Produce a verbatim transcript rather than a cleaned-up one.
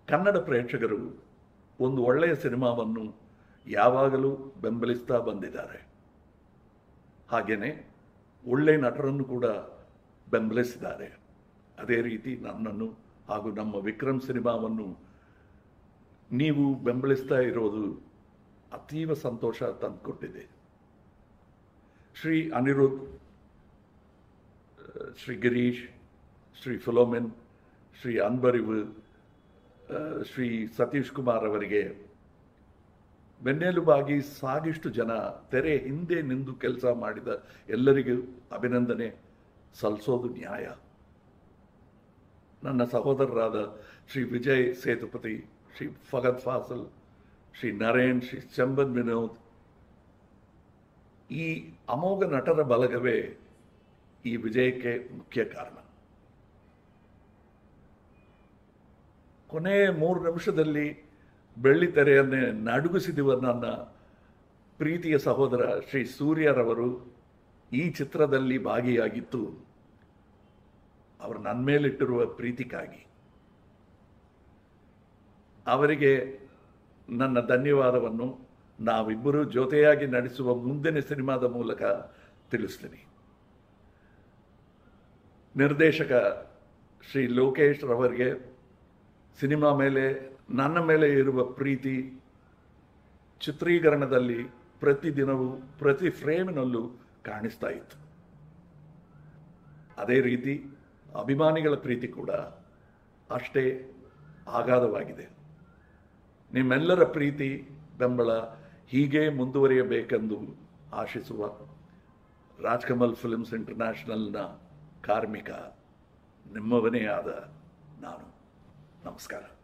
ಕನ್ನಡ ಪ್ರೇಕ್ಷಕರು ಒಂದು ಒಳ್ಳೆಯ ಸಿನಿಮಾವನ್ನು ಯಾವಾಗಲೂ ಬೆಂಬಲಿಸ್ತಾ ಬಂದಿದ್ದಾರೆ. ಹಾಗೆಯೇ ಒಳ್ಳೆಯ ನಟರನ್ನು ಕೂಡ ಬೆಂಬಲಿಸಿದ್ದಾರೆ. ಅದೇ ರೀತಿ ನನ್ನನ್ನು ಹಾಗೂ ನಮ್ಮ ವಿಕ್ರಮ್ ಸಿನಿಮಾವನ್ನು ನೀವು ಬೆಂಬಲಿಸ್ತಾ ಇರೋದು ಅತೀವ ಸಂತೋಷ ತಂದುಕೊಟ್ಟಿದೆ. ಶ್ರೀ ಅನಿರುದ್ಧ್, ಶ್ರೀ ಗಿರೀಶ್, ಶ್ರೀ ಫಿಲೋಮಿನ್, ಶ್ರೀ ಅನ್ಬರಿವು, ಶ್ರೀ ಸತೀಶ್ ಕುಮಾರ್ ಅವರಿಗೆ ಬೆನ್ನೆಲುಬಾಗಿ ಸಾಗಿಷ್ಟು ಜನ ತೆರೆ ಹಿಂದೆ ನಿಂತು ಕೆಲಸ ಮಾಡಿದ ಎಲ್ಲರಿಗೂ ಅಭಿನಂದನೆ ಸಲ್ಲಿಸೋದು ನ್ಯಾಯ. ನನ್ನ ಸಹೋದರರಾದ ಶ್ರೀ ವಿಜಯ್ ಸೇತುಪತಿ, ಶ್ರೀ ಫಗದ್ ಫಾಸಲ್, ಶ್ರೀ ನರೇನ್, ಶ್ರೀ ಚಂಬನ್ ವಿನೋದ್, ಈ ಅಮೋಘ ನಟರ ಬಲಗವೇ ಈ ವಿಜಯಕ್ಕೆ ಮುಖ್ಯ ಕಾರಣ. ಕೊನೆ ಮೂರು ನಿಮಿಷದಲ್ಲಿ ಬೆಳ್ಳಿ ತೆರೆಯನ್ನೇ ನಡುಗಿಸಿದುವ ನನ್ನ ಪ್ರೀತಿಯ ಸಹೋದರ ಶ್ರೀ ಸೂರ್ಯರವರು ಈ ಚಿತ್ರದಲ್ಲಿ ಭಾಗಿಯಾಗಿತ್ತು ಅವರು ನನ್ನ ಮೇಲಿಟ್ಟಿರುವ ಪ್ರೀತಿಗಾಗಿ. ಅವರಿಗೆ ನನ್ನ ಧನ್ಯವಾದವನ್ನು ನಾವಿಬ್ಬರು ಜೊತೆಯಾಗಿ ನಡೆಸುವ ಮುಂದಿನ ಸಿನಿಮಾದ ಮೂಲಕ ತಿಳಿಸ್ತೀನಿ. ನಿರ್ದೇಶಕ ಶ್ರೀ ಲೋಕೇಶ್ ರವರಿಗೆ ಸಿನಿಮಾ ಮೇಲೆ ನನ್ನ ಮೇಲೆ ಇರುವ ಪ್ರೀತಿ ಚಿತ್ರೀಕರಣದಲ್ಲಿ ಪ್ರತಿದಿನವೂ ಪ್ರತಿ ಫ್ರೇಮಿನಲ್ಲೂ ಕಾಣಿಸ್ತಾ ಇತ್ತು. ಅದೇ ರೀತಿ ಅಭಿಮಾನಿಗಳ ಪ್ರೀತಿ ಕೂಡ ಅಷ್ಟೇ ಅಗಾಧವಾಗಿದೆ. ನಿಮ್ಮೆಲ್ಲರ ಪ್ರೀತಿ ಬೆಂಬಲ ಹೀಗೆ ಮುಂದುವರಿಯಬೇಕೆಂದು ಆಶಿಸುವ ರಾಜ್ಕಮಲ್ ಫಿಲ್ಮ್ಸ್ ಇಂಟರ್ನ್ಯಾಷನಲ್ನ ಕಾರ್ಮಿಕ, ನಿಮ್ಮವನೇ ಆದ ನಾನು. ನಮಸ್ಕಾರ.